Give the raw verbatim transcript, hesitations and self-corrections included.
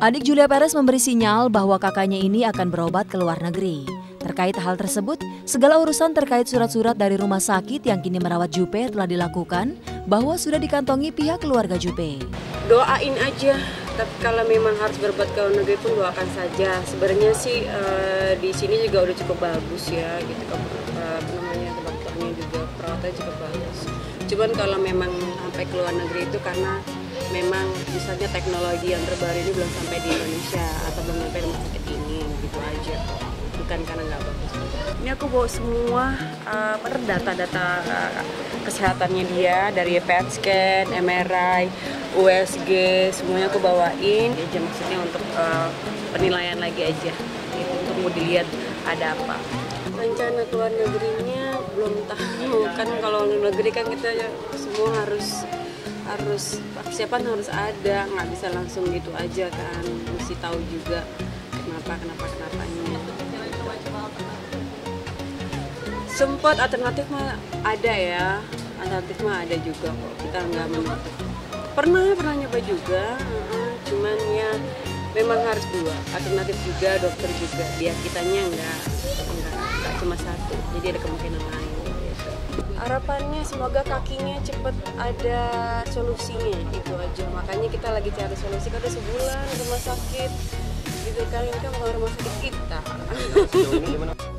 Adik Julia Perez memberi sinyal bahwa kakaknya ini akan berobat ke luar negeri. Terkait hal tersebut, segala urusan terkait surat-surat dari rumah sakit yang kini merawat Jupe telah dilakukan, bahwa sudah dikantongi pihak keluarga Jupe. Doain aja, tapi kalau memang harus berobat ke luar negeri pun doakan saja. Sebenarnya sih uh, di sini juga udah cukup bagus ya, gitu kan, uh, namanya dokternya juga perawatannya cukup bagus. Cuman kalau memang sampai ke luar negeri itu karena memang misalnya teknologi yang terbaru ini belum sampai di Indonesia atau belum sampai rumah sakit ini, gitu aja. Bukan karena nggak bagus. Ini aku bawa semua uh, data-data uh, kesehatannya dia dari P E T scan, M R I, U S G, semuanya aku bawain. Aja maksudnya untuk uh, penilaian lagi aja, itu untuk mau dilihat ada apa. Rencana keluar negerinya belum tahu, kan kalau luar negeri kan kita semua harus harus persiapan harus ada, nggak bisa langsung gitu aja kan, mesti tahu juga kenapa kenapa kenapanya. Sempat alternatif mah ada ya, alternatif mah ada juga kok, kita nggak menutup. Pernah pernah nyoba juga, cuman ya memang harus dua, alternatif juga, dokter juga, dia kitanya nggak nggak nggak cuma satu, jadi ada kemungkinan lain. Harapannya semoga kakinya cepet ada solusinya, itu aja. Makanya kita lagi cari solusi, kan udah sebulan rumah sakit gitu kan, ini kan bukan rumah sakit kita.